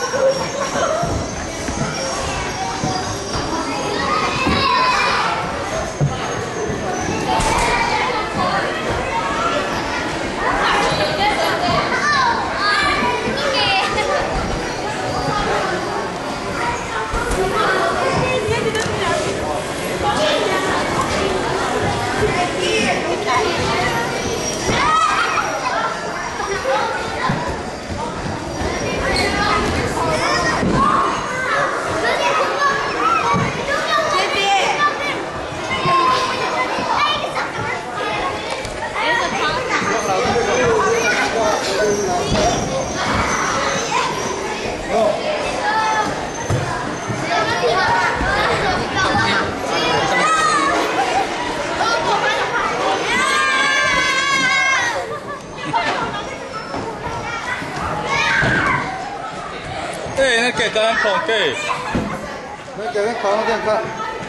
นั่นเกตนั้นของเกตนั่นเกตนั้นของเจ้าค่ะ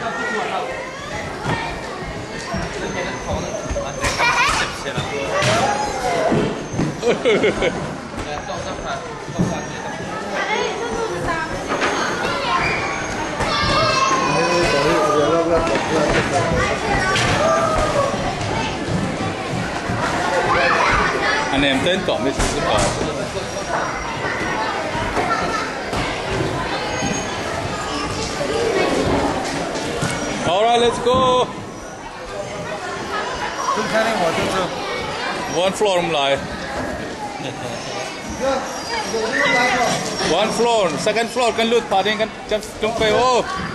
อันนี้มันเต้นเกาะไม่ถึงเกาะAlright, let's go. One floor 唔嚟 One floor, second floor กันลุดพาเด้งกันจับจุงไปโอ้